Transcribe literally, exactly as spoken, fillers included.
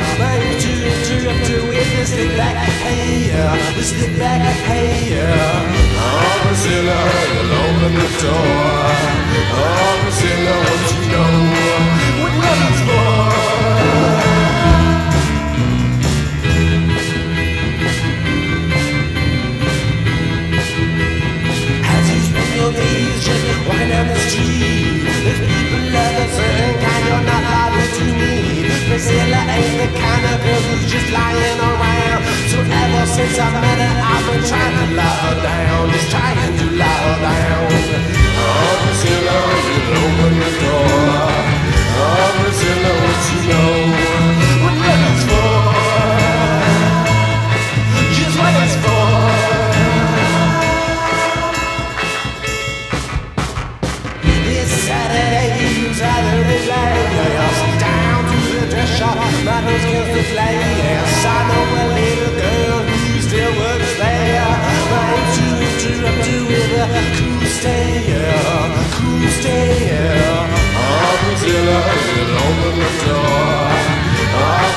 Mind to interrupt her with the stick back, hey, the stick back, hey. Oh, Priscilla, you'll open the door. Oh, Priscilla, won't you know what love is for? As you spend your days just walking down the street, there's people of a certain kind you're not liable to meet. Priscilla ain't the kind of girl who's just lying around. So ever since I met her, I've been trying to love her down, just trying to love her down. Oh, Priscilla, you'll open the door. Oh, Priscilla, won't you know what love is for? Just what it's for. It's Saturday, Saturday night, down to the dress shop, my nose against the flag. Yes, I know a little girl who still works there. Mind to interrupt you with a cool stare, cool stare. Oh, Priscilla, you'll open the door. Oh,